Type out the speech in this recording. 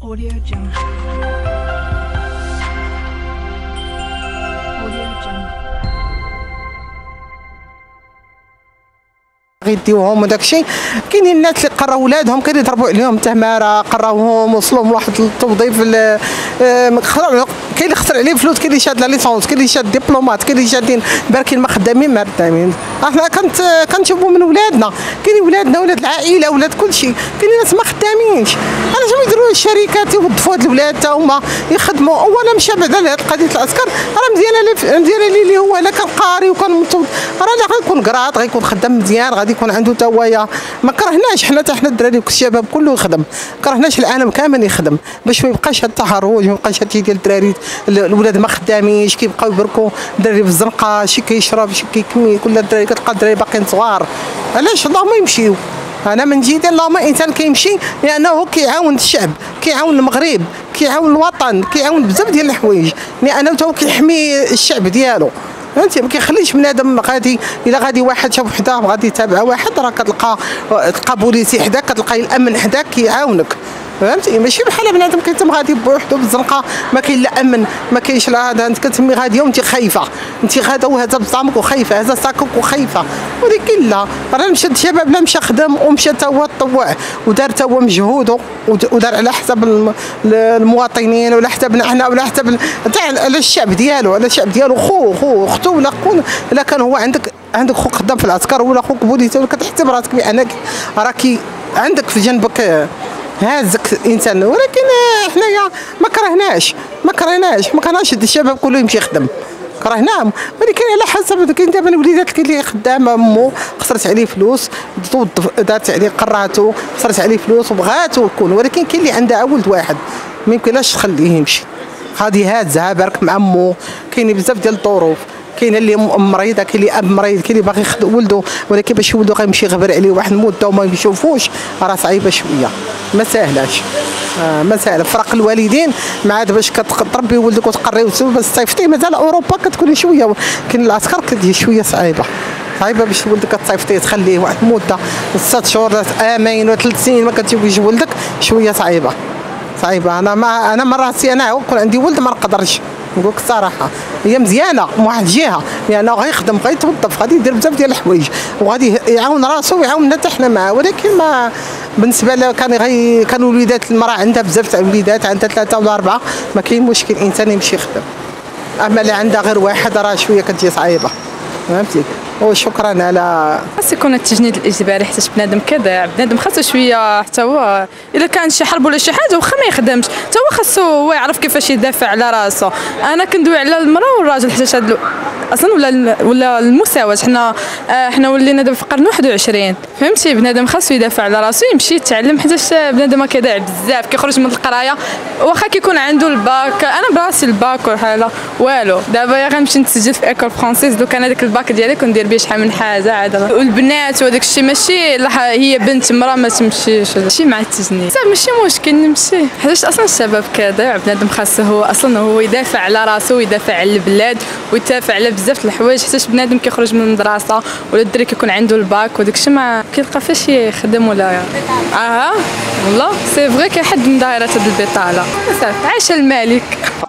Audio Jungle. Audio Jungle. غيديوهم وداك الشيء. كاينين الناس اللي قراو ولادهم كاين يضربوا عليهم تهماره، قراوهم وصلوهم لواحد التوظيف كاين اللي خسر عليه فلوس، كاين اللي شاد لا ليسونس، كاين اللي شاد دبلومات، كاين اللي شادين باركين ما خدامين. احنا كنشوفوا من ولادنا، كاينين ولادنا ولاد العائله ولاد كل شيء، كاينين ناس ما خدامينش. علاش ما يديروا الشركات يوظفوا هاد الولاد حتى هما يخدموا؟ اولا مشى بعدا لهاد قضيه العسكر راه مزيانه ليه اللي هو الا كان قاري وكان راه غيكون قراط، غيكون خدام مزيان، غادي يكون عنده تا هو. ما كرهناش حنا الدراري الشباب كله يخدم، كرهناش العالم كامل يخدم باش ما يبقاش هاد التهرج، ما يبقاش هاد ديال الدراري الولاد ما خدامينش كيبقاو يبركوا الدراري في الزنقه، شي كيشرب شي كيكمي، كل الدراري كتلقى الدراري باقيين صغار. علاش اللهم يمشيو؟ انا من جهتي اللهم انسان كيمشي لانه كيعاون الشعب، كيعاون المغرب، كيعاون الوطن، كيعاون بزاف ديال الحوايج، لانه تا هو كيحمي الشعب ديالو. فهمتي؟ ما كيخليش بنادم غادي الا غادي واحد شاف حداه غادي يتابع واحد، راه تلقى بوليسي حداك، كتلقى الامن حداك كيعاونك. فهمتي؟ ماشي بحال بنادم كيتم غادي بوحدو بالزنقه، ما كاين لا امن، ما كاينش لا هذا. انت كتسمي غاديه وانت خايفه، انت غاده وهذا بصامك وخايفه، هذا ساكك وخايفه. ولكن لا، راه مشى الشباب لا مشى خدم ومشى تا هو تطوع ودار تا هو مجهوده ودار على حساب المواطنين ولا حسابنا حنا ولا حساب على الشعب ديالو، على الشعب ديالو. اختو ولا الا كان هو عندك خوك خدام في العسكر ولا خوك بوليسي، ولا كتحسب براسك بانك راكي عندك في جنبك هازك انسان. ولكن حنايا ما كرهناش الشباب كله يمشي يخدم، كرهناهم. ولكن على حسب، كاين دابا الوليدات كاين اللي خدامه امو خسرت عليه فلوس، دارت عليه قراتو خسرت عليه فلوس وبغاتو يكون، ولكن كاين اللي عندها ولد واحد ما يمكنلاش تخليه يمشي، غادي هازها بارك مع امو. كاين بزاف ديال الظروف، كاين اللي مريضه، كاين اللي اب مريض، كاين اللي باغي يخدم ولده، ولكن باش ولده غيمشي يغبر عليه واحد المده وما يشوفوش، راه صعيبه شويه، ما ساهلاش. ما ساهله فرق الوالدين مع باش كتربي ولدك وتقري بس تصيفطيه. مازال اوروبا كتكون شويه، كاين العسكر كتجي شويه صعيبه باش ولدك تصيفطيه تخليه واحد المده 6 شهور عامين ولا 3 سنين ما كتجيبش ولدك، شويه صعيبه. انا من راسي انا كون عندي ولد ما نقدرش نقول لك الصراحه. هي مزيانه من واحد الجهه لانه غيخدم غيتوظف غادي يدير بزاف ديال الحوايج وغادي يعاون راسو ويعاوننا حتى حنا معاه. ولكن ما بالنسبه له كانوا وليدات المراه عندها بزاف تاع الوليدات، عندها 3 ولا 4، ما كاين مشكل انسان يمشي يخدم. اما اللي عندها غير واحد راه شويه كتجي صعيبه. فهمتي؟ وشكرا على خاص يكون التجنيد الاجباري، حيت بنادم كذا بنادم خاصو شويه حتى هو الا كان شي حرب ولا شي حاجه واخا ما يخدمش حتى هو خاصو هو يعرف كيفاش يدافع على راسو. انا كندوي على المراه والراجل حيت هاد اصلا ولا المساواه. حنا ولينا دابا في القرن 21. فهمتي؟ بنادم خاصو يدافع على راسو، يمشي يتعلم، حيت بنادم كيضيع بزاف كيخرج من القرايه واخا كيكون عنده الباك. انا براسي الباك والحاله والو، دابا غنمشي نتسجل في ايكول فرونسيز، دوك انا داك الباك ديالي كندير بيه شحال من حاجه عاد. والبنات وداك الشيء ماشي هي بنت مرا ما تمشيش ماشي مع التجنيد، ماشي مشكل نمشي، حيت اصلا الشباب كذا بنادم خاصو هو اصلا هو يدافع على راسو ويدافع على البلاد ويدافع على بزاف الحوايج. حيت بنادم كيخرج من المدرسه ولا الدري كيكون عنده الباك وداك الشيء ما كيلقى فاش يخدم ولا والله سي فغي كيحد من دائره هاد البطاله. عاش الملك.